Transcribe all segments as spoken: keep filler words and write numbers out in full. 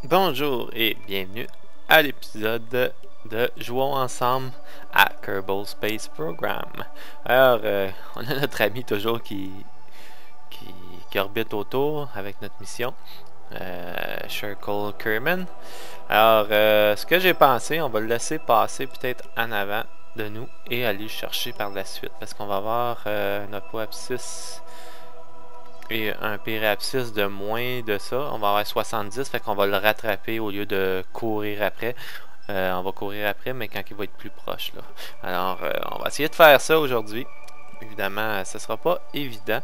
Bonjour et bienvenue à l'épisode de Jouons ensemble à Kerbal Space Program. Alors, euh, on a notre ami toujours qui, qui, qui orbite autour avec notre mission, euh, Circle Kerman. Alors, euh, ce que j'ai pensé, on va le laisser passer peut-être en avant de nous et aller le chercher par la suite parce qu'on va avoir euh, notre poabscisse et un périapsis de moins de ça. On va avoir soixante-dix, fait qu'on va le rattraper au lieu de courir après. Euh, on va courir après, mais quand il va être plus proche, là. Alors, euh, on va essayer de faire ça aujourd'hui. Évidemment, ce sera pas évident.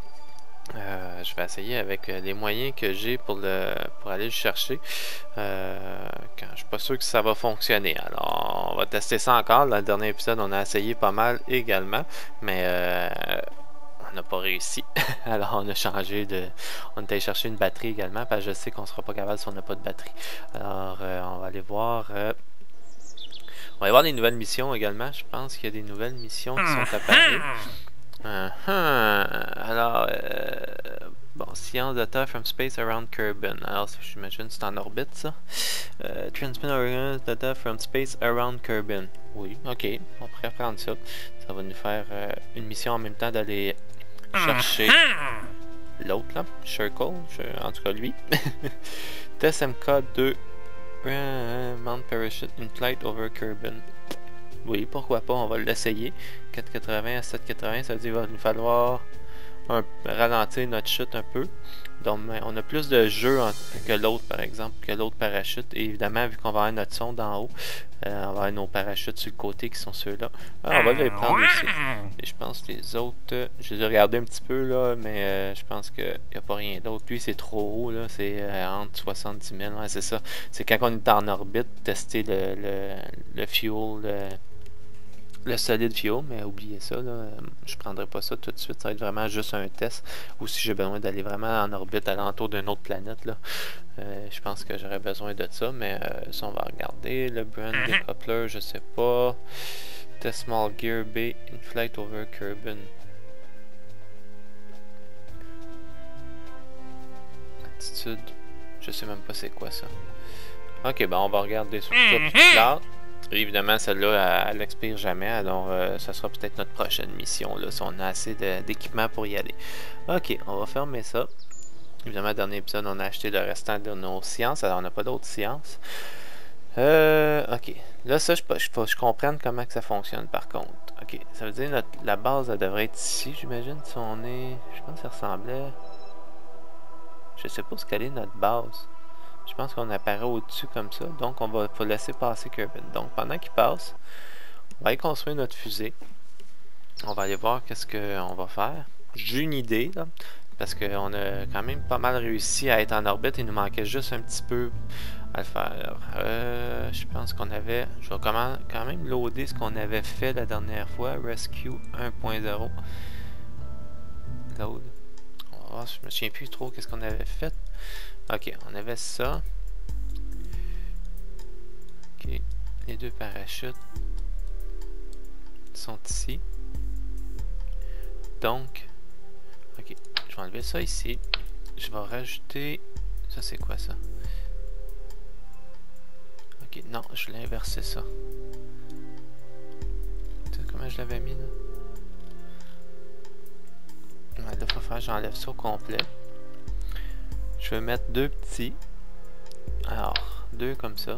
Euh, je vais essayer avec les moyens que j'ai pour le pour aller le chercher. Euh, quand je suis pas sûr que ça va fonctionner. Alors, on va tester ça encore. Dans le dernier épisode, on a essayé pas mal également, mais euh, on n'a pas réussi. Alors on a changé de... On est allé chercher une batterie également, parce que je sais qu'on sera pas capable si on n'a pas de batterie. Alors euh, on va aller voir... Euh... On va aller voir les nouvelles missions également. Je pense qu'il y a des nouvelles missions qui sont apparues. Uh -huh. Alors... Euh... Bon, science data from space around Kerbin. Alors j'imagine c'est en orbite ça. Uh, transmit organized data from space around Kerbin. Oui, ok, on pourrait prendre ça. Ça va nous faire euh, une mission en même temps d'aller chercher l'autre là, Circle, je, en tout cas lui. Test M K deux uh, Mount Parachute in flight over Kerbin. Oui, pourquoi pas, on va l'essayer. quatre quatre-vingts à sept quatre-vingts, ça veut dire qu'il va nous falloir un, ralentir notre chute un peu. Donc on a plus de jeu en, que l'autre par exemple, que l'autre parachute. Et évidemment, vu qu'on va avoir notre sonde en haut, euh, on va avoir nos parachutes sur le côté qui sont ceux-là. Ah, on va les prendre aussi. Et je pense que les autres, euh, je les ai regardés un petit peu là, mais euh, je pense qu'il n'y a pas rien d'autre. Lui c'est trop haut là, c'est euh, entre soixante-dix mille, ouais, c'est ça. C'est quand on est en orbite, tester le, le, le fuel, le, le solide fuel, mais oubliez ça, là, je prendrai pas ça tout de suite, ça va être vraiment juste un test, ou si j'ai besoin d'aller vraiment en orbite alentour d'une autre planète, là, euh, je pense que j'aurais besoin de ça, mais euh, ça on va regarder, le brand decoupler, je sais pas, test small gear B, in flight over Kerbin. Attitude, je sais même pas c'est quoi ça. Ok, ben on va regarder sur ça tout de suite. Évidemment, celle-là, elle n'expire jamais, alors euh, ça sera peut-être notre prochaine mission, là, si on a assez d'équipement pour y aller. Ok, on va fermer ça. Évidemment, dernier épisode, on a acheté le restant de nos sciences, alors on n'a pas d'autres sciences. Euh, ok, là, ça, je faut que je comprenne comment que ça fonctionne, par contre. Ok, ça veut dire que la base, elle devrait être ici, j'imagine, si on est... Je pense que ça ressemblait... Je sais pas ce qu'elle est, notre base. Je pense qu'on apparaît au-dessus comme ça. Donc, on va faut laisser passer Kerbin. Donc, pendant qu'il passe, on va aller construire notre fusée. On va aller voir qu'est-ce qu'on va faire. J'ai une idée, là, parce qu'on a quand même pas mal réussi à être en orbite. Il nous manquait juste un petit peu à le faire. Euh, je pense qu'on avait... Je vais quand même loader ce qu'on avait fait la dernière fois. Rescue un point zéro. Load. Oh, je me souviens plus trop qu'est-ce qu'on avait fait. Ok, on avait ça. Ok, les deux parachutes sont ici. Donc, ok, je vais enlever ça ici. Je vais rajouter... Ça, c'est quoi ça? Ok, non, je l'ai inversé ça. Tu sais comment je l'avais mis là? Ouais, là, faut faire, j'enlève ça au complet. Je vais mettre deux petits. Alors, deux comme ça.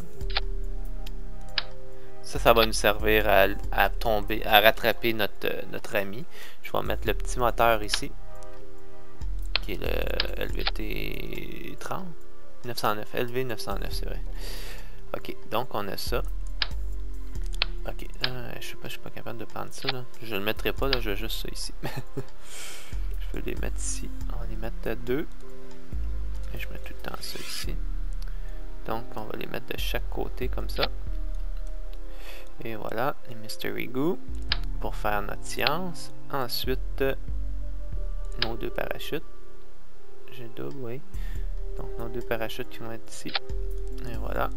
Ça, ça va nous servir à, à tomber, à rattraper notre, euh, notre ami. Je vais mettre le petit moteur ici. Qui est le L V T trente. neuf cent neuf. L V neuf cent neuf, c'est vrai. Ok, donc on a ça. Ok, euh, je sais pas, je suis pas capable de prendre ça là. Je le mettrai pas là, je veux juste ça ici. Je vais les mettre ici. On va les mettre à deux. Et je mets tout le temps ça ici. Donc on va les mettre de chaque côté comme ça. Et voilà, les Mystery Goo pour faire notre science. Ensuite, nos deux parachutes. J'ai double, oui. Donc nos deux parachutes qui vont être ici. Et voilà.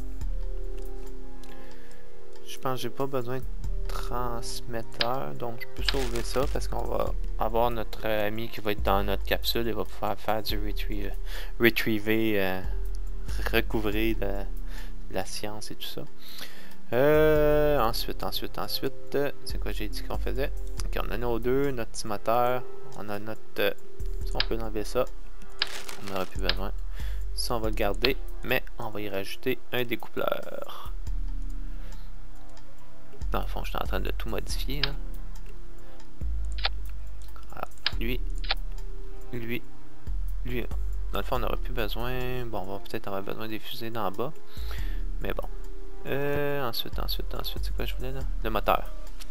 Je pense que j'ai pas besoin de transmetteur, donc je peux sauver ça parce qu'on va avoir notre ami qui va être dans notre capsule et va pouvoir faire du retrieve, retriever euh, recouvrir de, de la science et tout ça. Euh, ensuite, ensuite, ensuite, c'est quoi j'ai dit qu'on faisait? Ok, on a nos deux, notre petit moteur, on a notre... Euh, si on peut enlever ça, on n'aura plus besoin. Ça, on va le garder, mais on va y rajouter un découpleur. Dans le fond, je suis en train de tout modifier, là. Alors, lui, lui, lui. Dans le fond, on n'aura plus besoin... Bon, on va peut-être avoir besoin des fusées d'en bas, mais bon. Euh, ensuite, ensuite, ensuite, c'est quoi je voulais là? Le moteur.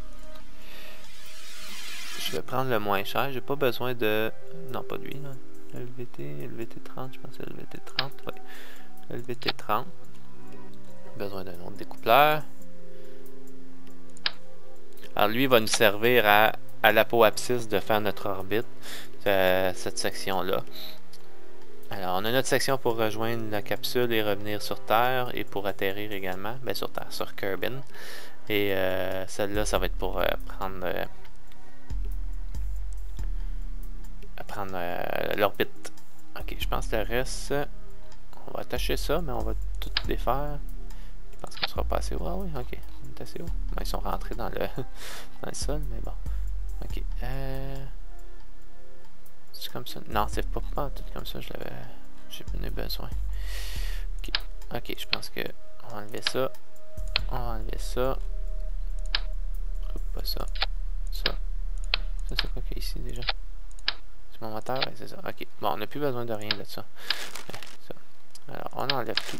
Je vais prendre le moins cher. J'ai pas besoin de... Non, pas lui, là. Le L V T, L V T trente, je pense que c'est le L V T trente. Oui. Le L V T trente. Besoin d'un autre découpleur. Alors lui, il va nous servir à, à l'apoapsis de faire notre orbite. Euh, cette section-là. Alors, on a notre section pour rejoindre la capsule et revenir sur Terre, et pour atterrir également, ben sur Terre, sur Kerbin. Et euh, celle-là, ça va être pour euh, prendre, euh, prendre euh, l'orbite. Ok, je pense que le reste, on va attacher ça, mais on va tout défaire. Je pense qu'on sera pas assez haut. Ah oui, ok, on est assez haut. Ben, ils sont rentrés dans le, dans le sol, mais bon. Ok, euh... c'est comme ça. Non, c'est pas, pas tout comme ça, je l'avais... J'ai pas besoin. Ok, ok, je pense que on va enlever ça. On va enlever ça. Oups, pas ça. Ça. Ça, c'est quoi qu'il y a ici déjà? C'est mon moteur? Ouais, c'est ça. Ok, bon, on n'a plus besoin de rien de ça. Ouais, ça. Alors, on enlève tout.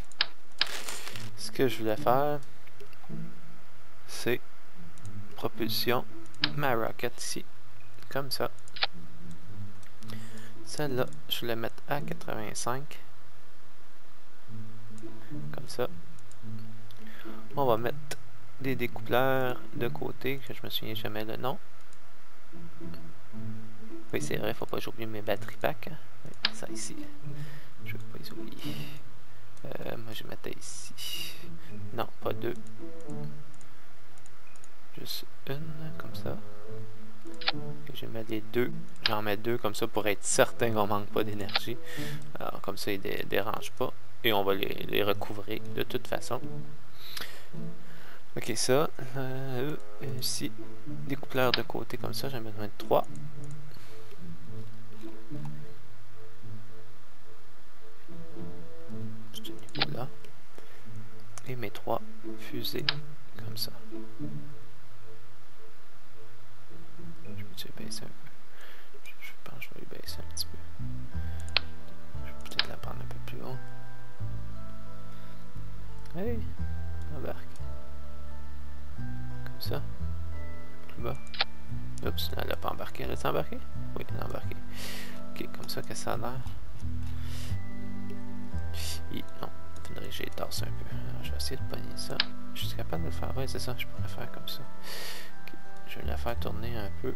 Ce que je voulais faire, c'est propulsion ma rocket ici. Comme ça. Celle-là, je vais la mettre à quatre-vingt-cinq. Comme ça. On va mettre des découpleurs de côté, que je me souviens jamais le nom. Oui, c'est vrai, faut pas que j'oublie mes batteries pack. Hein? Oui, ça ici. Je veux pas les oublier. Euh, moi, je mettais ici. Non, pas deux. Juste une, comme ça. Et je mets les deux. J'en mets deux comme ça pour être certain qu'on manque pas d'énergie. Alors, comme ça, ils ne dé dérangent pas. Et on va les, les recouvrir de toute façon. Ok, ça. Euh, ici, découpleur de côté comme ça, j'en ai besoin de trois. Ce niveau-là. Et mes trois fusées comme ça. Je peux-tu baisser un peu? Je, je pense que je vais les baisser un petit peu. Je vais peut-être la prendre un peu plus haut. Hey, embarque. Comme ça. Plus bas. Oups, là, elle n'a pas embarqué. Elle a embarqué? Oui, elle a embarqué. Ok, comme ça que ça a l'air. Et non, il faudrait que j'ai tassé un peu. Alors, je vais essayer de pogner ça. Je suis capable de le faire. Oui, c'est ça, je pourrais faire comme ça. Okay. Je vais la faire tourner un peu.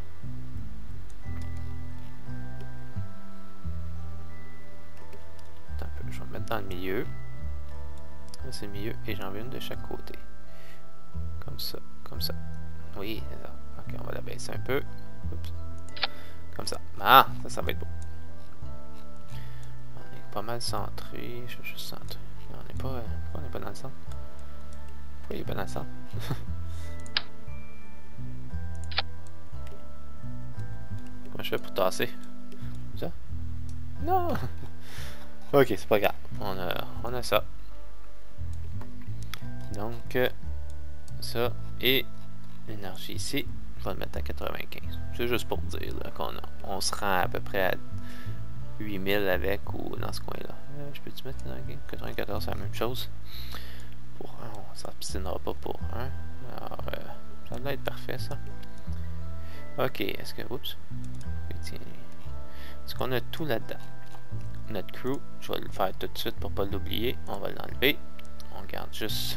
Attends un peu, je vais me mettre dans le milieu. Là, c'est le milieu et j'en veux une de chaque côté. Comme ça, comme ça. Oui, c'est ça. Ok, on va la baisser un peu. Oups. Comme ça. Ah, ça, ça va être beau. On est pas mal centré. Je vais juste centrer. On n'est pas, euh, pourquoi on n'est pas dans le centre? Pourquoi il est pas dans le centre? Comment je fais pour tasser? Comme ça? Non! Ok, c'est pas grave. On a, on a ça. Donc, euh, ça et l'énergie ici. Je vais le mettre à quatre-vingt-quinze. C'est juste pour dire qu'on on se rend à peu près à huit mille avec ou dans ce coin-là. Euh, je peux-tu mettre quatre-vingt-quatorze, c'est la même chose. Pour un, on s'abstinera pas pour un. Alors, euh, ça doit être parfait, ça. Ok, est-ce que... Oups. Est-ce qu'on a tout là-dedans? Notre crew, je vais le faire tout de suite pour pas l'oublier. On va l'enlever. On garde juste...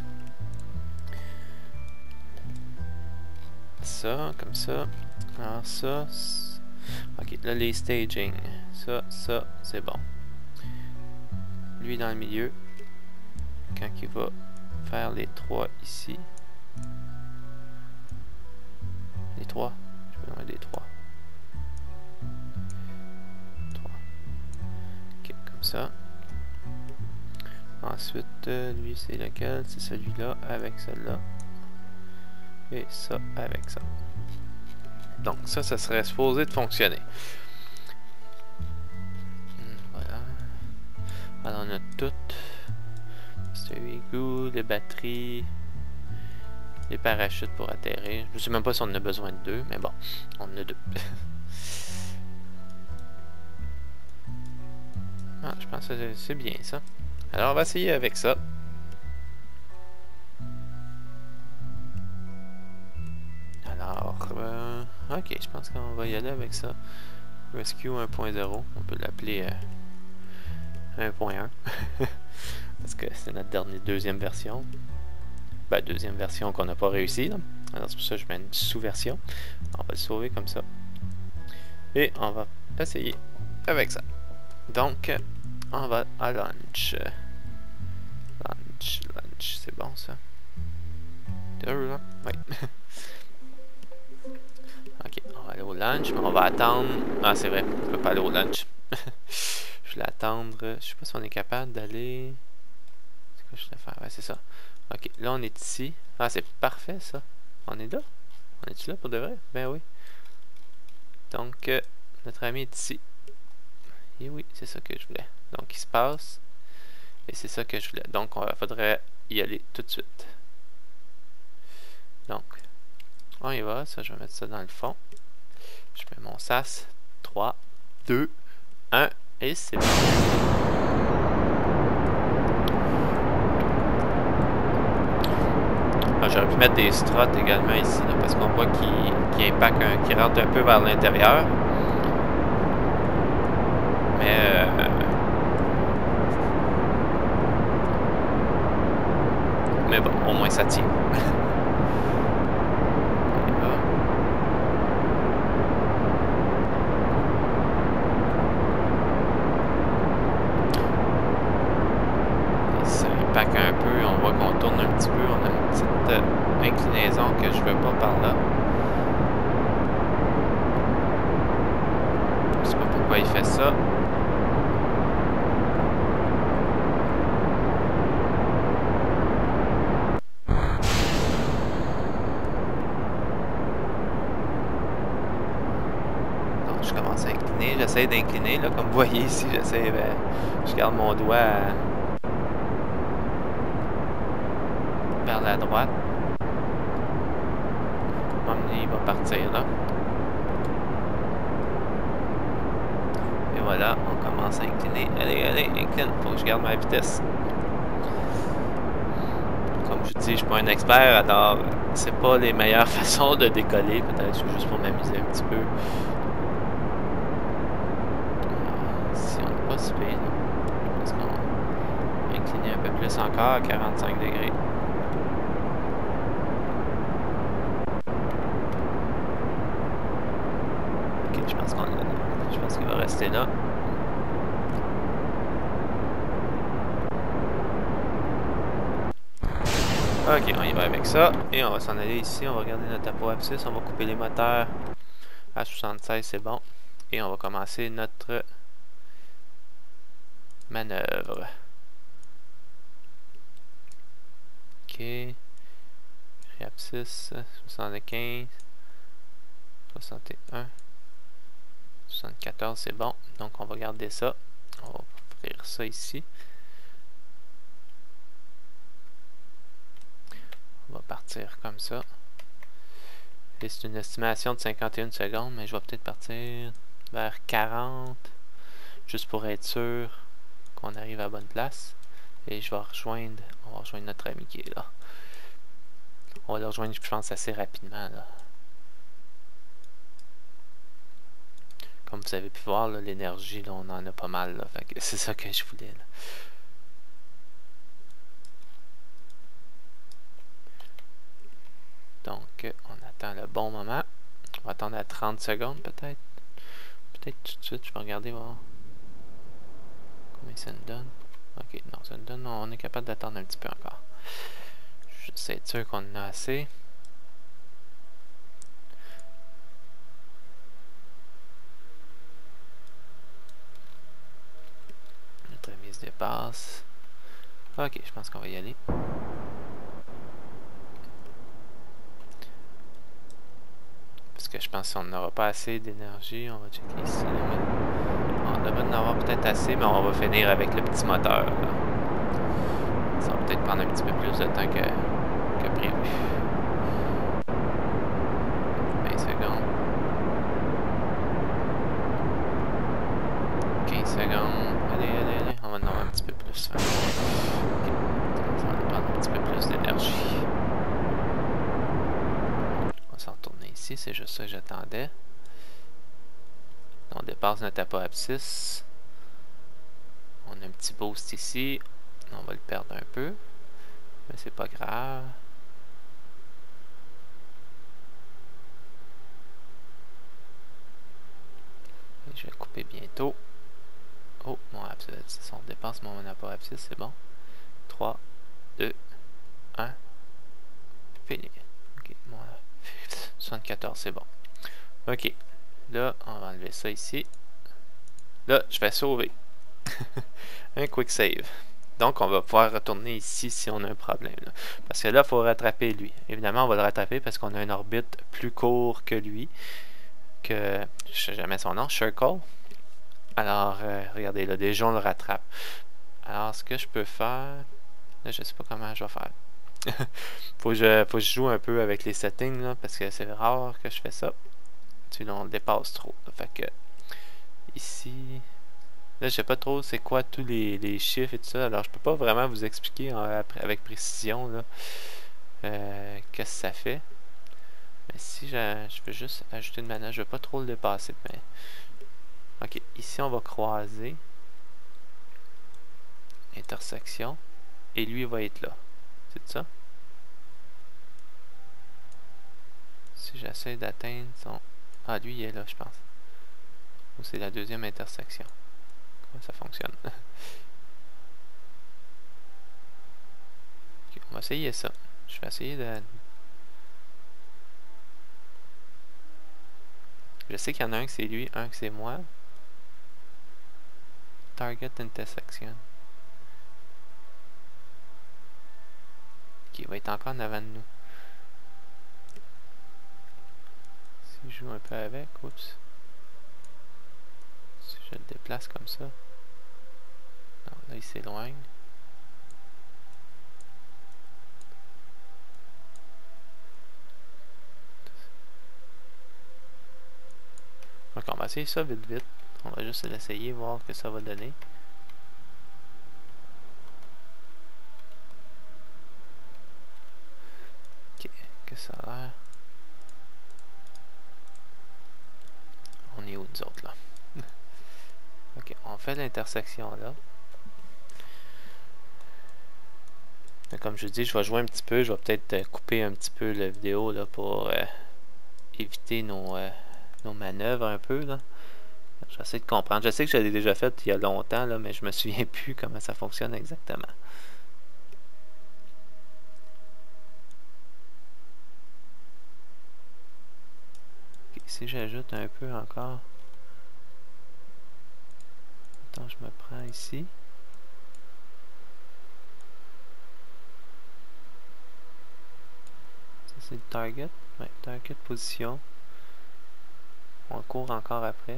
ça, comme ça. Alors ça... Ok, là les staging. Ça, ça, c'est bon. Lui dans le milieu. Quand il va faire les trois ici. Les trois. Je vais demander des trois. trois. Ok, comme ça. Ensuite, euh, lui c'est lequel? C'est celui-là avec celui-là. Et ça avec ça. Donc ça, ça serait supposé de fonctionner. Voilà. Alors on a tout. C'est égout, les batteries, les parachutes pour atterrir. Je sais même pas si on en a besoin de deux, mais bon, on en a deux. Ah, je pense que c'est bien ça. Alors on va essayer avec ça. Alors, euh, ok, je pense qu'on va y aller avec ça. Rescue un point zéro, on peut l'appeler euh, un point un. Parce que c'est notre dernière deuxième version. Ben, deuxième version qu'on n'a pas réussi. Là. Alors c'est pour ça que je mets une sous-version. On va le sauver comme ça. Et on va essayer avec ça. Donc, on va à launch. Launch, launch, c'est bon ça. Deux là? Oui. Ok, on va aller au launch, mais on va attendre. Ah, c'est vrai, on peut pas aller au launch. Je vais attendre. Je sais pas si on est capable d'aller. C'est quoi je vais faire? Ouais, c'est ça. Ok, là on est ici. Ah, c'est parfait ça. On est là? On est-tu là pour de vrai? Ben oui. Donc, euh, notre ami est ici. Et oui, c'est ça que je voulais. Donc, il se passe. Et c'est ça que je voulais. Donc, il faudrait y aller tout de suite. Donc, on y va. Ça, je vais mettre ça dans le fond. Je mets mon sas. trois, deux, un. Et c'est bon. Ah, j'aurais pu mettre des struts également ici. Là, parce qu'on voit qu'il qu'il impacte, un, qu'il rentre un peu vers l'intérieur. Mais... Euh, mais bon, au moins ça tient. Ça impacte un peu, on voit qu'on tourne un petit peu, on a une petite euh, inclinaison que je veux pas par là. Je sais pas pourquoi il fait ça. Je commence à incliner, j'essaie d'incliner, là, comme vous voyez ici, j'essaie, ben, je garde mon doigt à... vers la droite. Il va partir là. Et voilà, on commence à incliner. Allez, allez, incline, faut que je garde ma vitesse. Comme je dis, je suis pas un expert, alors c'est pas les meilleures façons de décoller, peut-être juste pour m'amuser un petit peu. Si on n'est pas si pire, je pense qu'on va incliner un peu plus encore à quarante-cinq degrés. Ok, je pense qu'on je pense qu'il va rester là. Ok, on y va avec ça. Et on va s'en aller ici. On va regarder notre apoapsis. On va couper les moteurs à soixante-seize, c'est bon. Et on va commencer notre manœuvre. Ok. Réapsis, soixante-quinze, soixante et un, soixante-quatorze, c'est bon. Donc on va garder ça. On va ouvrir ça ici. On va partir comme ça. Et c'est une estimation de cinquante et une secondes, mais je vais peut-être partir vers quarante, juste pour être sûr qu'on arrive à la bonne place. Et je vais rejoindre, on va rejoindre notre ami qui est là. On va le rejoindre, je pense, assez rapidement, là. Comme vous avez pu voir, l'énergie, on en a pas mal, là. Fait que c'est ça que je voulais, là. Donc, on attend le bon moment. On va attendre à trente secondes, peut-être. Peut-être tout de suite, je vais regarder, voir combien ça nous donne. Ok, non, ça nous donne, non, on est capable d'attendre un petit peu encore. Juste être sûr qu'on en a assez. Notre ami se dépasse. Ok, je pense qu'on va y aller. Parce que je pense qu'on n'aura pas assez d'énergie. On va checker ici. Là, mais on devrait en avoir peut-être assez, mais on va finir avec le petit moteur. Là. Ça va peut-être prendre un petit peu plus de temps que, que prévu. vingt secondes. quinze secondes. Allez, allez, allez. On va en avoir un petit peu plus. Hein. Okay. Ça va nous prendre un petit peu plus d'énergie. On va s'en retourner ici. C'est juste ça que j'attendais. On dépasse notre apoapsis. On a un petit boost ici. On va le perdre un peu. Mais c'est pas grave. Et je vais couper bientôt. Oh, mon abscisse. On dépasse mon apoapsis, c'est bon. trois, deux, un. Fini. Ok, mon soixante-quatorze, c'est bon. Ok. Là, on va enlever ça ici. Là, je vais sauver. Un quick save. Donc, on va pouvoir retourner ici si on a un problème. Là. Parce que là, il faut rattraper lui. Évidemment, on va le rattraper parce qu'on a une orbite plus court que lui. Que, je ne sais jamais son nom, Circle. Alors, euh, regardez, là, déjà, on le rattrape. Alors, ce que je peux faire... Là, je sais pas comment je vais faire. faut, que je, faut que je joue un peu avec les settings, là, parce que c'est rare que je fais ça. Sinon, on le dépasse trop. Là. Fait que, ici... Là, je sais pas trop c'est quoi tous les, les chiffres et tout ça. Alors, je peux pas vraiment vous expliquer hein, avec précision là euh, qu'est-ce que ça fait. Mais si je, je veux juste ajouter une manette, je veux pas trop le dépasser. Mais... Ok, ici on va croiser. Intersection. Et lui il va être là. C'est ça? Si j'essaie d'atteindre son... Ah, lui il est là, je pense. Ou c'est la deuxième intersection. Comment ça fonctionne? Okay, on va essayer ça. Je vais essayer de... Je sais qu'il y en a un que c'est lui, un que c'est moi. Target intersection. Ok, il va être encore en avant de nous. Si je joue un peu avec, oups. Si je le déplace comme ça. Non, là il s'éloigne. Donc on va essayer ça vite vite. On va juste l'essayer, voir ce que ça va donner. Ok, que ça a l'air. On est où nous autres là? Ok, on fait l'intersection là. Comme je dis, je vais jouer un petit peu. Je vais peut-être euh, couper un petit peu la vidéo là pour euh, éviter nos, euh, nos manœuvres un peu là. J'essaie de comprendre. Je sais que je l'ai déjà fait il y a longtemps là, mais je me souviens plus comment ça fonctionne exactement. Okay, si j'ajoute un peu encore. Attends, je me prends ici. Ça c'est le target. Ouais, target position. On court encore après.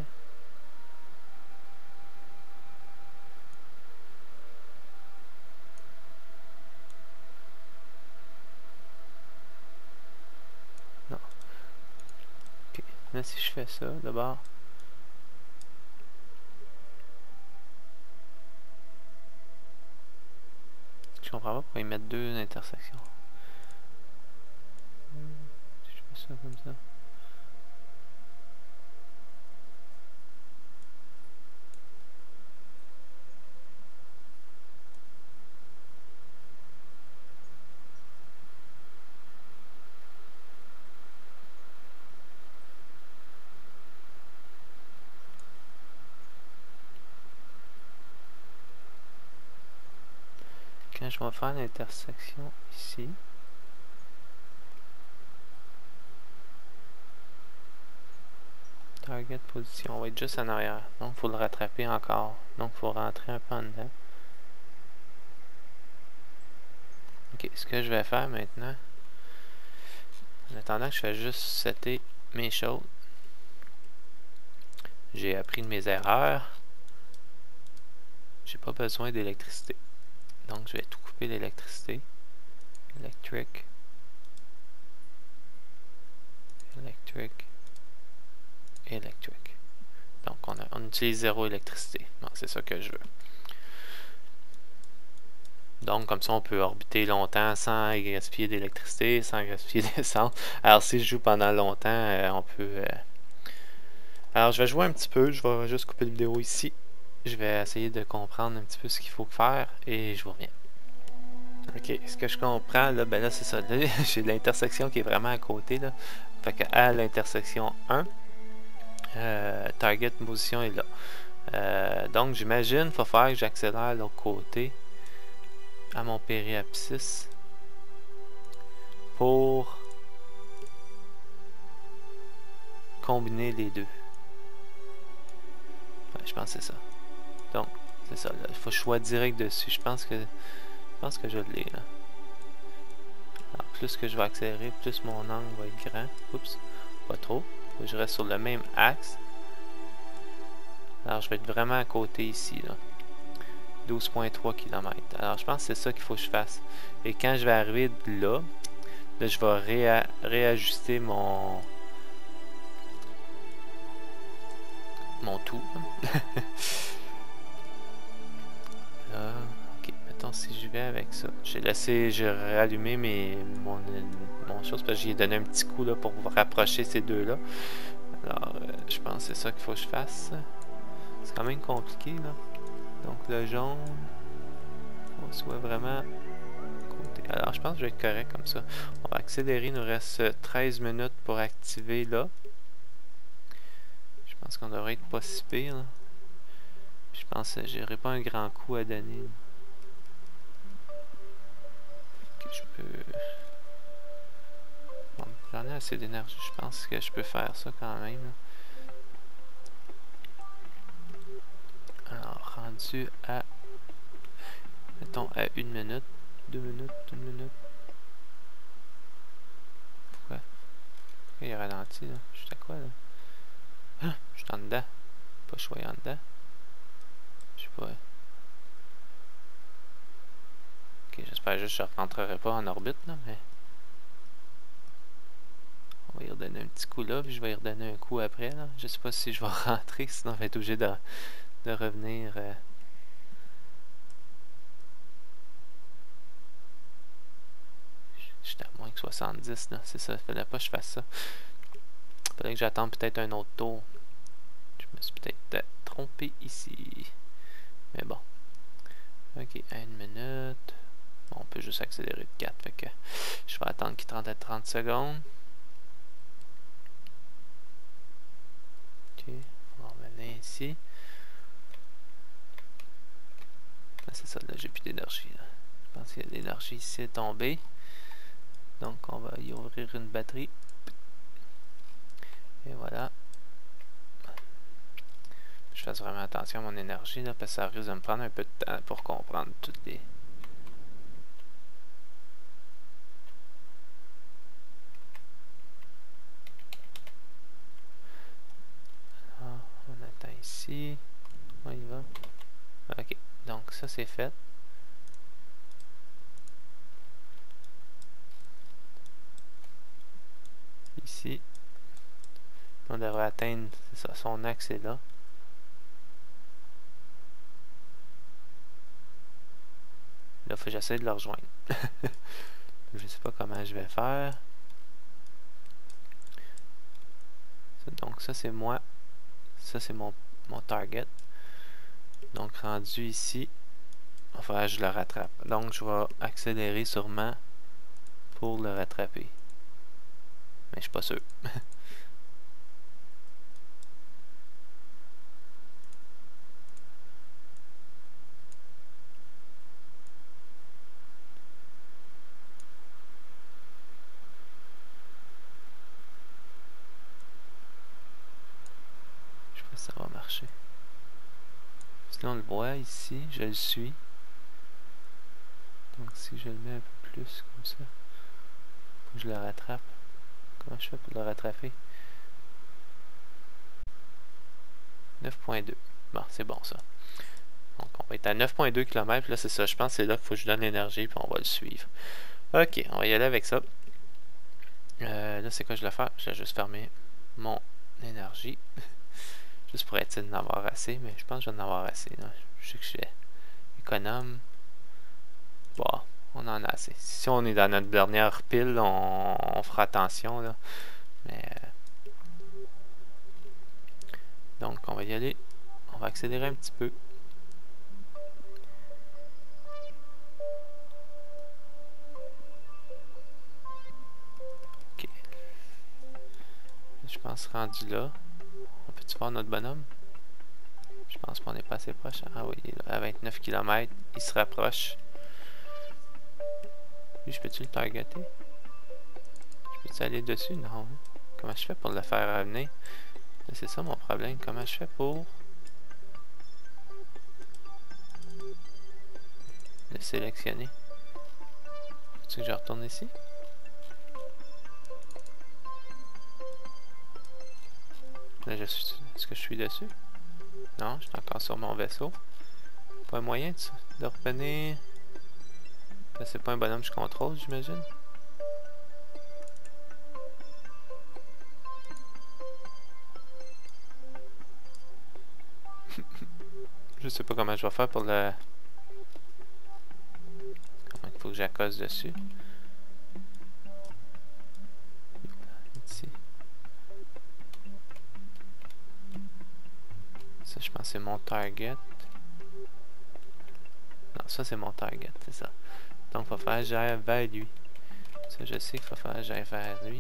Non. Ok. Là, si je fais ça, d'abord. Je comprends pas pourquoi ils mettent deux intersections. Si je fais ça comme ça. Quand je vais faire l'intersection ici. Target position, on va être juste en arrière. Donc il faut le rattraper encore. Donc il faut rentrer un peu en dedans. ce que je vais faire maintenant, en attendant que je fais juste setter mes choses, j'ai appris de mes erreurs. J'ai pas besoin d'électricité. Donc je vais tout couper l'électricité. Electric. Electric. Electric. Donc on, a, on utilise zéro électricité. Bon, c'est ça que je veux. Donc comme ça on peut orbiter longtemps sans gaspiller d'électricité, sans gaspiller d'essence. Alors si je joue pendant longtemps, euh, on peut... Euh... Alors je vais jouer un petit peu. Je vais juste couper la vidéo ici. Je vais essayer de comprendre un petit peu ce qu'il faut faire et je vous reviens. Ok, ce que je comprends, là, ben là, c'est ça. J'ai l'intersection qui est vraiment à côté, là. Fait que à l'intersection un, euh, target position est là. Euh, donc, j'imagine qu'il faut faire que j'accélère l'autre côté à mon périapsis pour combiner les deux. Ouais, je pense que c'est ça. Donc, c'est ça. Il faut que je sois direct dessus. Je pense que je pense que je l'ai là. Alors, plus que je vais accélérer, plus mon angle va être grand. Oups, pas trop. Faut que je reste sur le même axe. Alors, je vais être vraiment à côté ici, là. douze virgule trois kilomètres. Alors, je pense que c'est ça qu'il faut que je fasse. Et quand je vais arriver de là, là je vais réa réajuster mon... mon tout. Là, ok, mettons si je vais avec ça. J'ai laissé, j'ai rallumé mes, mon, mon chose parce que j'y ai donné un petit coup là pour rapprocher ces deux-là. Alors, euh, je pense que c'est ça qu'il faut que je fasse. C'est quand même compliqué là. Donc le jaune, on soit vraiment côté. Alors je pense que je vais être correct comme ça. On va accélérer, il nous reste treize minutes pour activer là. Je pense qu'on devrait être pas si pire. Là. Je pense que j'aurais pas un grand coup à donner. Ok, je peux... Bon, j'en ai assez d'énergie, je pense que je peux faire ça quand même. Là. Alors, rendu à... mettons à une minute, deux minutes, une minute. Pourquoi? Pourquoi il ralentit là? Je suis à quoi là? Ah, je suis en dedans. Pas choyant en dedans. Je sais pas. Ok, j'espère juste que je rentrerai pas en orbite là, mais... On va y redonner un petit coup là, puis je vais y redonner un coup après là. Je sais pas si je vais rentrer, sinon je vais être obligé de, de revenir... Euh... J'étais à moins que soixante-dix là, c'est ça, il fallait pas que je fasse ça. Il fallait que j'attende peut-être un autre tour. Je me suis peut-être trompé ici. Mais bon. Ok, à une minute. Bon, on peut juste accélérer de quatre. Fait que je vais attendre qu'il rende à trente secondes. Ok, on va revenir ici. Ah, c'est ça, là, j'ai plus d'énergie. Je pense qu'il y a de l'énergie ici est tombée. Donc, on va y ouvrir une batterie. Et voilà. Je fasse vraiment attention à mon énergie, là, parce que ça risque de me prendre un peu de temps pour comprendre toutes les... Alors, on attend ici. On y va. Ok, donc ça c'est fait. Ici. On devrait atteindre, c'est ça, son axe est là. Là, il faut que j'essaie de le rejoindre. Je sais pas comment je vais faire. Donc ça c'est moi. Ça c'est mon, mon target. Donc rendu ici, il va falloir que je le rattrape. Donc je vais accélérer sûrement pour le rattraper. Mais je suis pas sûr. Je sais pas si ça va marcher. Sinon on le voit ici, je le suis. Donc si si je le mets un peu plus comme ça? Faut que je le rattrape. Comment je fais pour le rattraper? neuf virgule deux. Bon, c'est bon ça. Donc on va être à neuf virgule deux kilomètres. Là, c'est ça. Je pense que c'est là qu'il faut que je donne l'énergie, puis on va le suivre. Ok, on va y aller avec ça. Euh, là, c'est quoi je vais faire? Je vais juste fermer mon énergie. Juste pour être sûr d'en avoir assez, mais je pense que je vais en avoir assez. Là. Je sais que je suis économe. Bon, on en a assez. Si on est dans notre dernière pile, on, on fera attention. Là. Mais, euh, donc, on va y aller. On va accélérer un petit peu. Ok. Je pense rendu là. On peut-tu voir notre bonhomme? Je pense qu'on n'est pas assez proche. Ah oui, il est là, à vingt-neuf kilomètres. Il se rapproche. Lui, je peux-tu le targeter? Je peux-tu aller dessus? Non. Hein? Comment je fais pour le faire revenir? C'est ça mon problème. Comment je fais pour le sélectionner? Faut-tu que je retourne ici? Là, je suis... Est-ce que je suis dessus? Non, je suis encore sur mon vaisseau. Pas un moyen de, de revenir. C'est pas un bonhomme que je contrôle, j'imagine. Je sais pas comment je vais faire pour le... Comment il faut que j'accoste dessus. Ici. Ça, je pense que c'est mon target. Non, ça c'est mon target, c'est ça. Donc, il va falloir que j'aille vers lui. Ça, je sais qu'il va falloir que j'aille vers lui.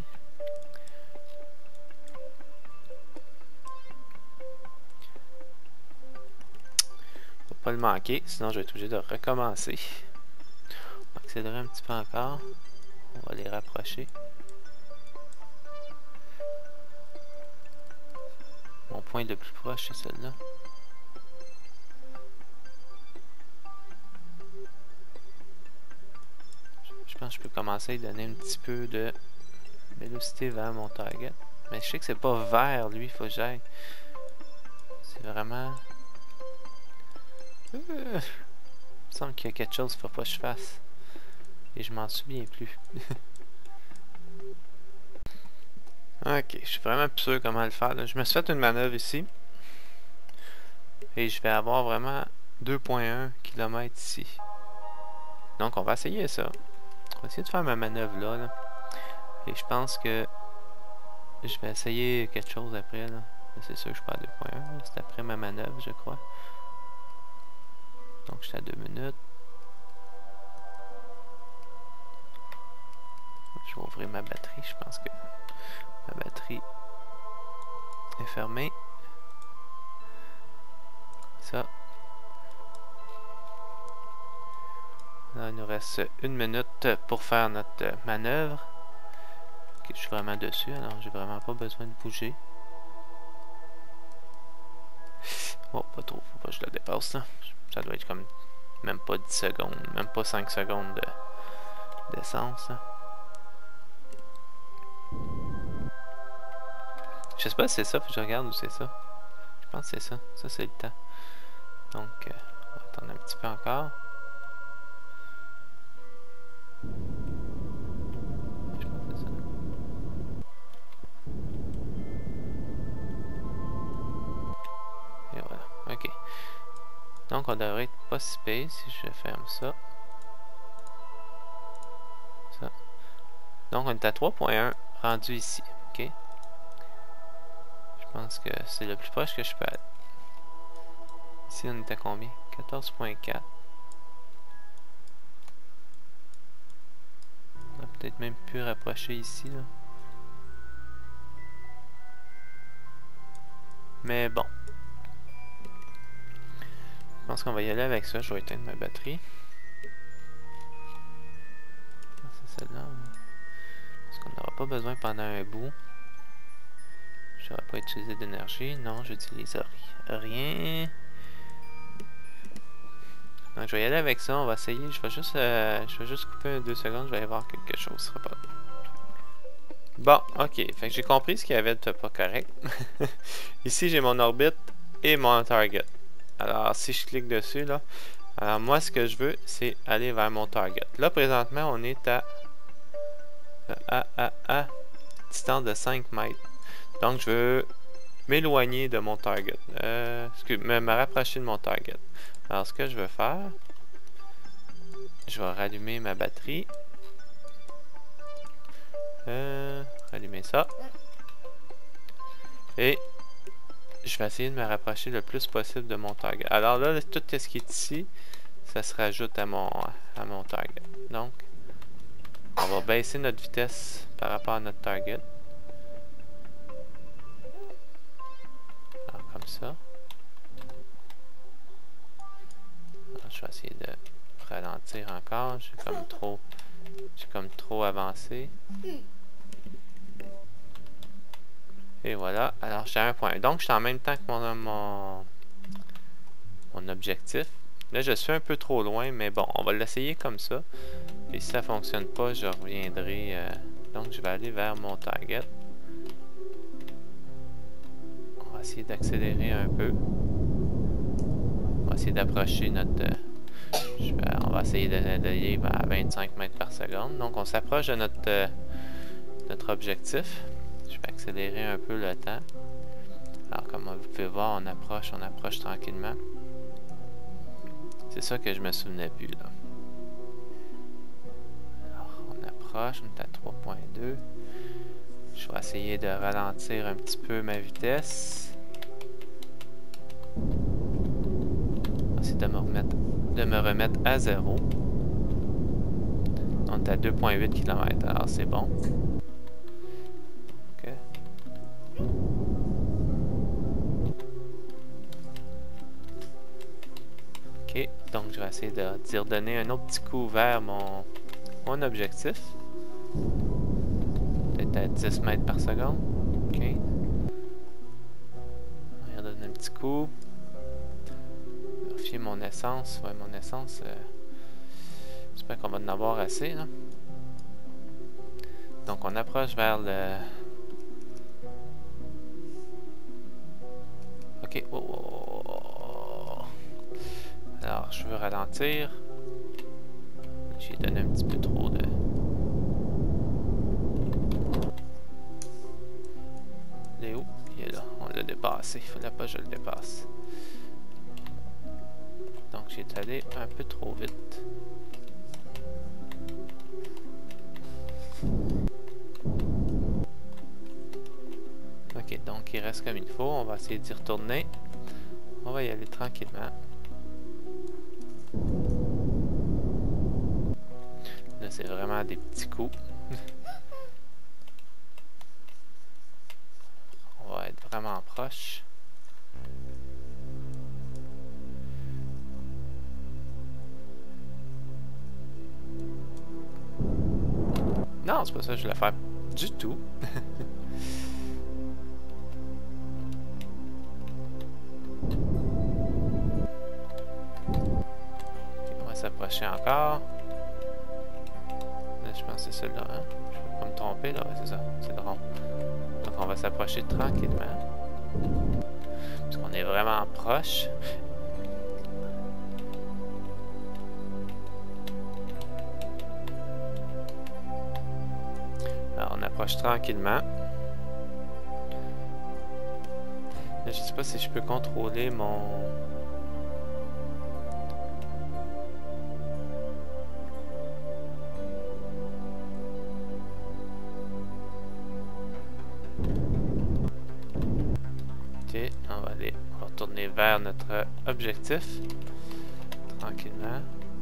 Faut pas le manquer, sinon je vais être obligé de recommencer. On va accélérer un petit peu encore. On va les rapprocher. Mon point le plus proche, c'est celui-là. Je pense que je peux commencer à donner un petit peu de vélocité vers mon target. Mais je sais que c'est pas vers lui, il faut que j'aille. C'est vraiment... Euh, il me semble qu'il y a quelque chose qu'il faut pas que je fasse. Et je m'en souviens plus. Ok, je suis vraiment plus sûr comment le faire. Là. Je me suis fait une manœuvre ici. Et je vais avoir vraiment deux virgule un kilomètres ici. Donc on va essayer ça. On va essayer de faire ma manœuvre là. là. Et je pense que je vais essayer quelque chose après. C'est sûr que je suis pas à deux virgule un. C'est après ma manœuvre, je crois. Donc je suis à deux minutes. Je vais ouvrir ma batterie. Je pense que ma batterie est fermée. Ça. Là, il nous reste une minute pour faire notre manœuvre. Okay, je suis vraiment dessus, alors j'ai vraiment pas besoin de bouger. Oh, pas trop, faut pas que je le dépasse là. Ça doit être comme même pas dix secondes, même pas cinq secondes de d'essence. Je sais pas si c'est ça, faut que je regarde où c'est ça. Je pense que c'est ça, ça c'est le temps. Donc, euh, on va attendre un petit peu encore. Je pense que c'est ça. Et voilà, ok. Donc on devrait être pas si pire si je ferme ça. Ça. Donc on est à trois virgule un rendu ici, ok. Je pense que c'est le plus proche que je peux être. Ici on est à combien? quatorze virgule quatre. On va peut-être même plus rapprocher ici là. Mais bon. Je pense qu'on va y aller avec ça. Je vais éteindre ma batterie. C'est celle-là. Parce qu'on n'aura pas besoin pendant un bout. Je n'aurai pas utilisé d'énergie. Non, j'utilise rien. Donc, je vais y aller avec ça, on va essayer. Je vais juste, euh, je vais juste couper un deux secondes, je vais aller voir quelque chose. Ce sera pas... Bon, ok. Fait que j'ai compris ce qu'il y avait de pas correct. Ici, j'ai mon orbite et mon target. Alors, si je clique dessus, là, alors moi, ce que je veux, c'est aller vers mon target. Là, présentement, on est à, à, à, à distance de cinq mètres. Donc, je veux m'éloigner de mon target. Euh, excuse, me, me rapprocher de mon target. Alors, ce que je veux faire, je vais rallumer ma batterie. Euh, rallumer ça. Et je vais essayer de me rapprocher le plus possible de mon target. Alors là, tout ce qui est ici, ça se rajoute à mon, à mon target. Donc, on va baisser notre vitesse par rapport à notre target. Alors, comme ça. Alors, je vais essayer de ralentir encore. J'ai comme trop, j'ai comme trop avancé. Et voilà. Alors, j'ai un point. Donc, je suis en même temps que mon, mon, mon objectif. Là, je suis un peu trop loin, mais bon, on va l'essayer comme ça. Et si ça fonctionne pas, je reviendrai. Euh, donc, je vais aller vers mon target. On va essayer d'accélérer un peu. On va essayer d'approcher notre... Euh, je vais, on va essayer d'aller à vingt-cinq mètres par seconde. Donc, on s'approche de notre, euh, notre objectif. Je vais accélérer un peu le temps. Alors, comme vous pouvez voir, on approche, on approche tranquillement. C'est ça que je me souvenais plus, là. Alors, on approche, on est à trois point deux. Je vais essayer de ralentir un petit peu ma vitesse. On va essayer de me remettre, de me remettre à zéro. On est à deux point huit kilomètres, alors c'est bon. Ok. Ok, donc je vais essayer de d'y redonner un autre petit coup vers mon, mon objectif. Peut-être à dix mètres par seconde. Ok. On va redonner un petit coup. Vérifier mon essence. Ouais, mon essence. Euh, J'espère qu'on va en avoir assez, là. Donc on approche vers le... Ok. Oh, oh, oh. Alors, je veux ralentir. J'ai donné un petit peu trop de... Il est où? Il est là. On l'a dépassé. Il fallait pas que je le dépasse. Donc j'ai allé un peu trop vite. Ok, donc il reste comme il faut. On va essayer d'y retourner. On va y aller tranquillement. Là, c'est vraiment des petits coups. On va être vraiment proche. Non, c'est pas ça que je voulais faire du tout. Okay, on va s'approcher encore. Là, je pense que c'est celui-là. Hein? Je ne vais pas me tromper, là. Ouais, c'est ça. C'est le rond. Donc, on va s'approcher tranquillement. Parce qu'on est vraiment proche. Alors, on approche tranquillement. Là, je sais pas si je peux contrôler mon... Ok, on va aller, on va retourner vers notre objectif. Tranquillement.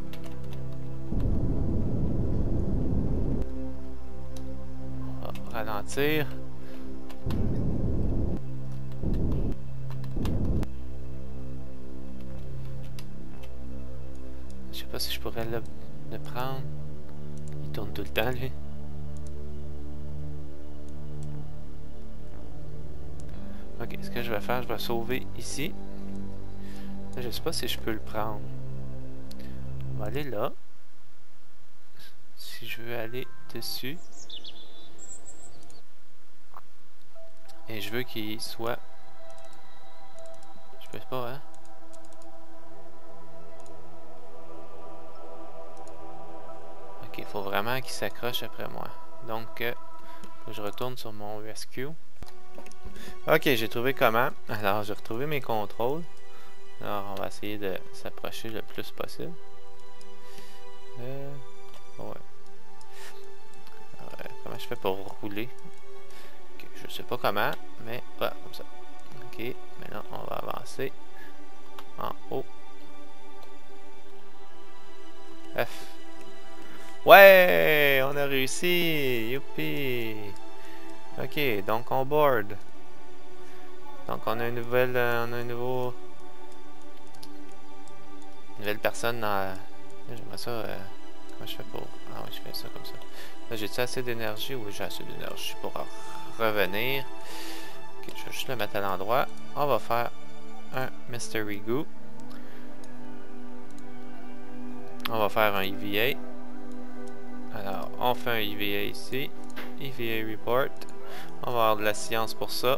On va ralentir. Je sais pas si je pourrais le, le prendre. Il tourne tout le temps, lui. Ok, ce que je vais faire, je vais sauver ici. Là, je sais pas si je peux le prendre. On va aller là. Si je veux aller dessus. Et je veux qu'il soit... Je peux pas, hein? Ok, il faut vraiment qu'il s'accroche après moi. Donc, euh, faut que je retourne sur mon rescue. Ok, j'ai trouvé comment. Alors, j'ai retrouvé mes contrôles. Alors, on va essayer de s'approcher le plus possible. Euh, ouais. Alors, euh, comment je fais pour rouler? Okay, je sais pas comment, mais voilà, comme ça. Ok, maintenant on va avancer en haut. F. Ouais, on a réussi! Youpi! Ok, donc on board. Donc on a une nouvelle, euh, on a un nouveau, une nouvelle personne dans. J'aimerais ça. Euh, comment je fais pour. Ah oui, je fais ça comme ça. Là, j'ai-tu assez d'énergie? Oui, j'ai assez d'énergie pour revenir. Ok, je vais juste le mettre à l'endroit. On va faire un Mystery Goo. On va faire un E V A. Alors, on fait un E V A ici. E V A Report. On va avoir de la science pour ça.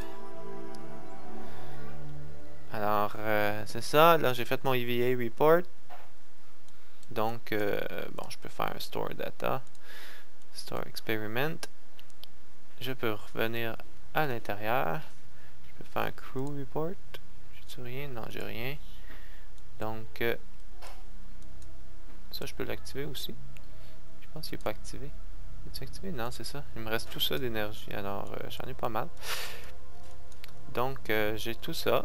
Alors, euh, c'est ça. Là, j'ai fait mon E V A Report. Donc, euh, bon, je peux faire un Store Data. Store Experiment. Je peux revenir à l'intérieur. Je peux faire un Crew Report. J'ai-tu rien? Non, j'ai rien. Donc, euh, ça, je peux l'activer aussi. Je pense qu'il n'est pas activé. Est-il activé? Non, c'est ça. Il me reste tout ça d'énergie. Alors, euh, j'en ai pas mal. Donc, euh, j'ai tout ça.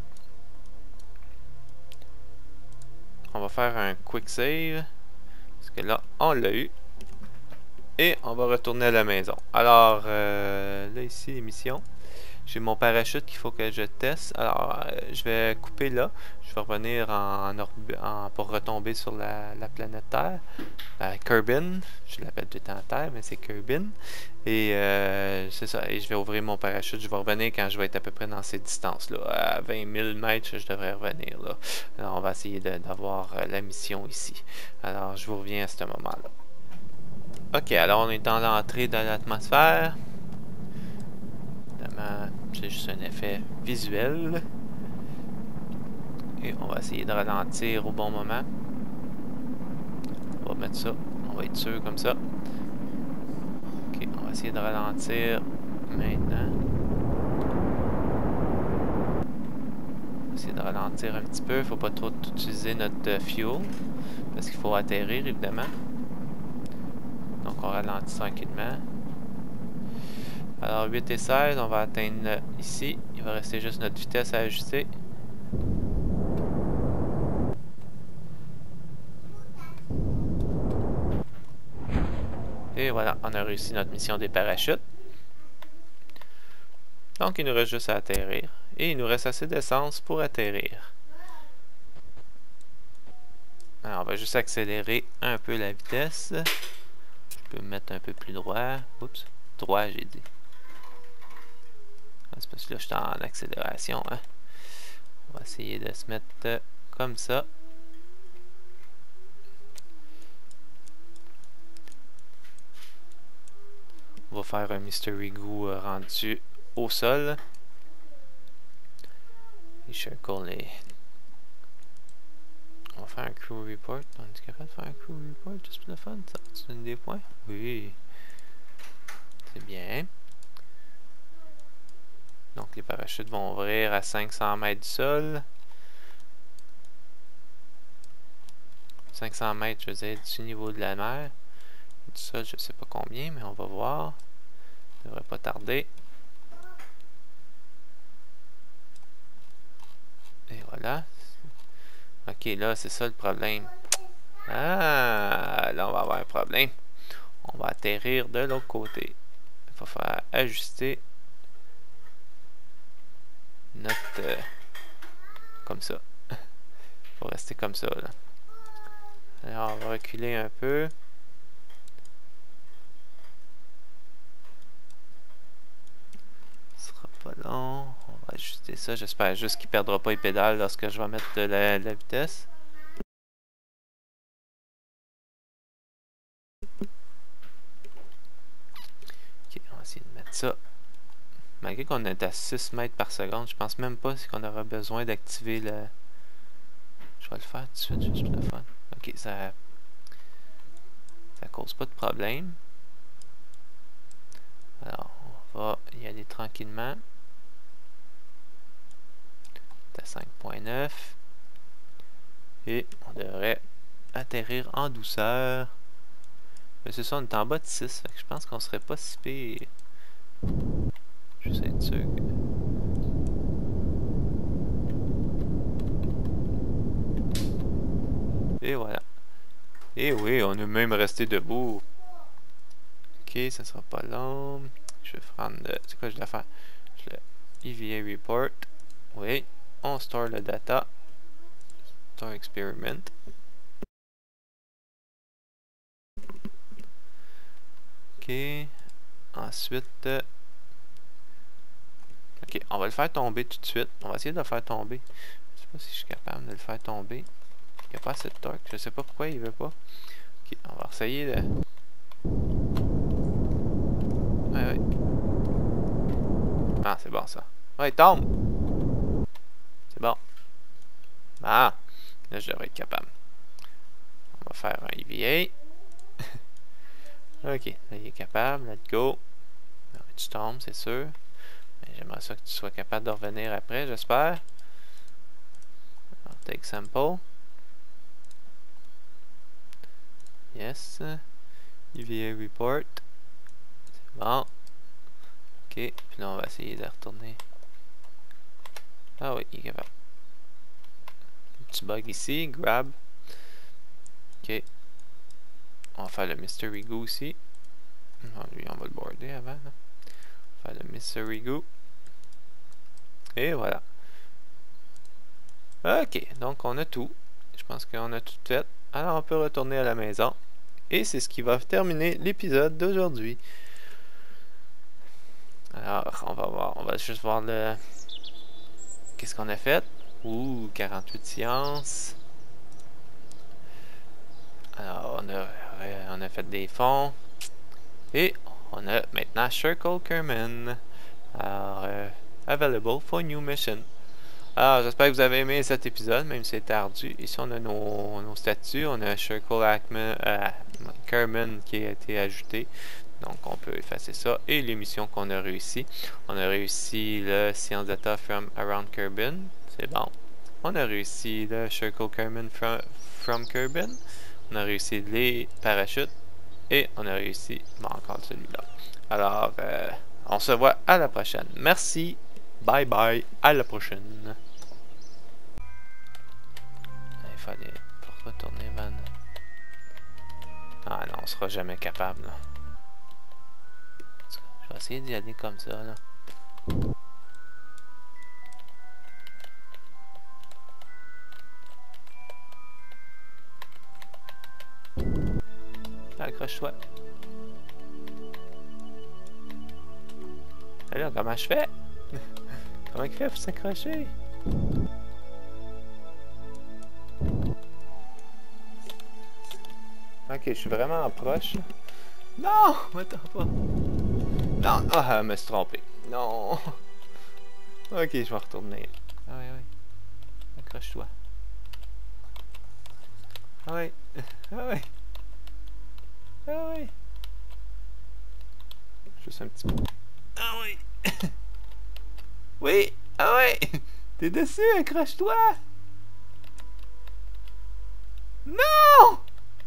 On va faire un quick save. Parce que là, on l'a eu. Et on va retourner à la maison. Alors, euh, là, ici, les missions. J'ai mon parachute qu'il faut que je teste. Alors, euh, je vais couper là. Je vais revenir en, en, pour retomber sur la, la planète Terre. La Kerbin. Je l'appelle tout le temps Terre, mais c'est Kerbin. Et euh, c'est ça. Et je vais ouvrir mon parachute. Je vais revenir quand je vais être à peu près dans ces distances-là. À vingt mille mètres, je devrais revenir là. Alors, on va essayer d'avoir la mission ici. Alors, je vous reviens à ce moment-là. Ok, alors on est dans l'entrée de l'atmosphère. C'est juste un effet visuel. Et on va essayer de ralentir au bon moment. On va mettre ça. On va être sûr comme ça. Ok, on va essayer de ralentir maintenant. On va essayer de ralentir un petit peu. Faut pas trop utiliser notre fuel. Parce qu'il faut atterrir évidemment. Donc on ralentit tranquillement. Alors huit et seize, on va atteindre ici. Il va rester juste notre vitesse à ajuster. Et voilà, on a réussi notre mission des parachutes. Donc il nous reste juste à atterrir. Et il nous reste assez d'essence pour atterrir. Alors on va juste accélérer un peu la vitesse. Je peux me mettre un peu plus droit. Oups, droit j'ai dit. C'est parce que là je suis en accélération. Hein. On va essayer de se mettre comme ça. On va faire un Mystery Goo rendu au sol. Et circle les... On va faire un Crew Report. On est capable de faire un Crew Report juste pour le fun, ça? Tu donnes des points? Oui. C'est bien. Donc les parachutes vont ouvrir à cinq cents mètres du sol. cinq cents mètres, je veux dire, du niveau de la mer. Du sol, je sais pas combien, mais on va voir. Ça devrait pas tarder. Et voilà. Ok, là, c'est ça le problème. Ah, là, on va avoir un problème. On va atterrir de l'autre côté. Il va falloir ajuster notre... Euh, comme ça. Il faut rester comme ça, là. Alors, on va reculer un peu. Ce sera pas long. On va ajuster ça. J'espère juste qu'il ne perdra pas les pédales lorsque je vais mettre de la, de la vitesse. va essayer de mettre ça. Malgré qu'on est à six mètres par seconde, je pense même pas qu'on aura besoin d'activer le... Je vais le faire tout de suite, juste pour le fun. Ok, ça... Ça cause pas de problème. Alors, on va y aller tranquillement. À cinq point neuf. Et on devrait atterrir en douceur. Mais c'est ça, on est en bas de six. Fait que je pense qu'on serait pas si pire. Je sais être sûr que... Et voilà. Et oui, on est même resté debout. Ok, ça sera pas long. Je vais prendre le... C'est quoi je dois faire? Je le E V A report. Oui. On store le data. Store experiment. Ok. Ensuite... Ok, on va le faire tomber tout de suite. On va essayer de le faire tomber. Je sais pas si je suis capable de le faire tomber. Il n'y a pas assez de torque. Je sais pas pourquoi il veut pas. Ok, on va essayer de... Ouais, ouais. Ah, c'est bon ça. Ouais, tombe! C'est bon. Ah! Là, je devrais être capable. On va faire un E V A. Ok, là, il est capable. Let's go. Non, tu tombes, c'est sûr. Mais j'aimerais ça que tu sois capable de revenir après, j'espère. Take sample. Yes. E V A report. C'est bon. Ok, puis là, on va essayer de retourner. Ah oui, il est capable. Un petit bug ici, grab. Ok. On va faire le Mystery Goo aussi. Non, lui, on va le border avant. Là. On va faire le Mystery Goo. Et voilà. Ok, donc on a tout. Je pense qu'on a tout fait. Alors on peut retourner à la maison. Et c'est ce qui va terminer l'épisode d'aujourd'hui. Alors, on va voir. On va juste voir le... Qu'est-ce qu'on a fait? Ouh, quarante-huit sciences. Alors, on a, on a fait des fonds. Et on a maintenant Circle Kerman. Alors, euh, available for new mission. Alors, j'espère que vous avez aimé cet épisode, même si c'est ardu. Ici, on a nos, nos statuts. On a Circle Ackman, euh, Kerman qui a été ajouté. Donc, on peut effacer ça. Et les missions qu'on a réussi. On a réussi le Science Data from Around Kerbin. C'est bon. On a réussi le Circle Kerman from, from Kerbin. On a réussi les parachutes. Et on a réussi, bon, encore celui-là. Alors, euh, on se voit à la prochaine. Merci. Bye bye. À la prochaine. Il fallait retourner, man. Ah non, on sera jamais capable, là. Je vais essayer d'y aller comme ça, là. Accroche-toi. Alors, comment je fais? Comment il fait pour s'accrocher? Ok, je suis vraiment proche. Non! M'attends pas. Non, ah, je me suis trompé. Non. Ok, je vais retourner. Ah oui, oui. Accroche-toi. Ah oui. Ah oui. Ah oui. Juste un petit peu. Ah oui. Oui. Ah oui. T'es dessus, accroche-toi. Non.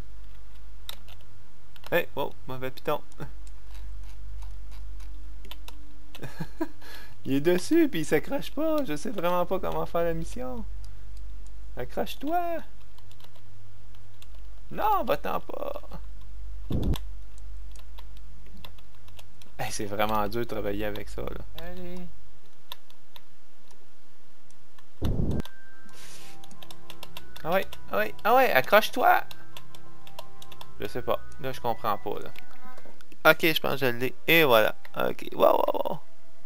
Hey, wow, mauvais piton. Il est dessus puis il s'accroche pas. Je sais vraiment pas comment faire la mission. Accroche-toi. Non, va-t'en pas. Hey, c'est vraiment dur de travailler avec ça, là. Allez. Ah ouais, ah ouais, ah ouais, accroche-toi. Je sais pas. Là, je comprends pas, là. Ok, je pense que je l'ai. Et voilà. Ok. Wow, wow, wow.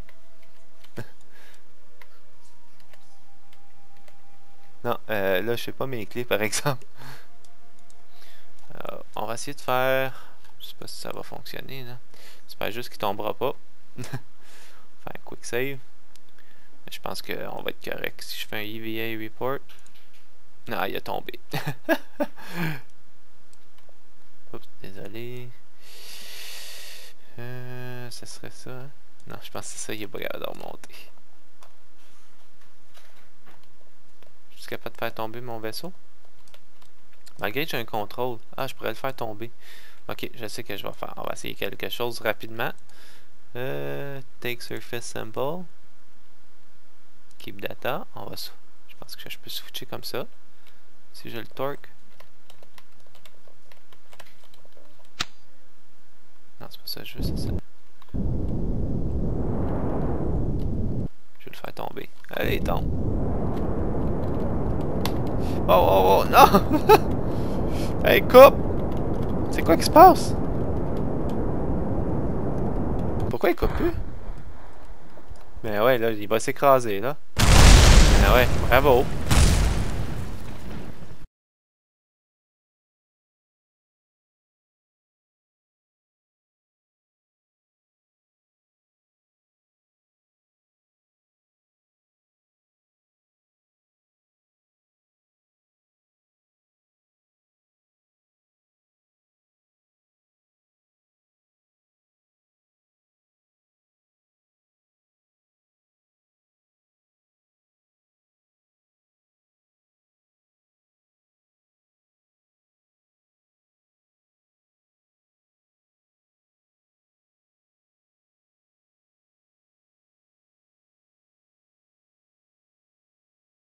Non, euh, là, je sais pas mes clés, par exemple. Alors, on va essayer de faire... Je sais pas si ça va fonctionner, là. J'espère juste qu'il tombera pas. Faire un quick save. Mais je pense qu'on va être correct si je fais un E V A report. Non, il a tombé. Oups, désolé. Euh, ça serait ça. Hein? Non, je pense que c'est ça, il est pas capable de remonter. Je suis capable de faire tomber mon vaisseau. Malgré que j'ai un contrôle. Ah, je pourrais le faire tomber. Ok, je sais que je vais faire. On va essayer quelque chose rapidement. Euh, take surface sample. Keep data. On va. Je pense que je peux switcher comme ça. Si je le torque. Non, c'est pas ça, je veux, c'est ça. Je vais le faire tomber. Allez, tombe. Oh, oh, oh, non! Hey, coupe! C'est quoi qui se passe? Pourquoi il coupe plus? Ben ouais, là, il va s'écraser, là. Ben ouais, bravo!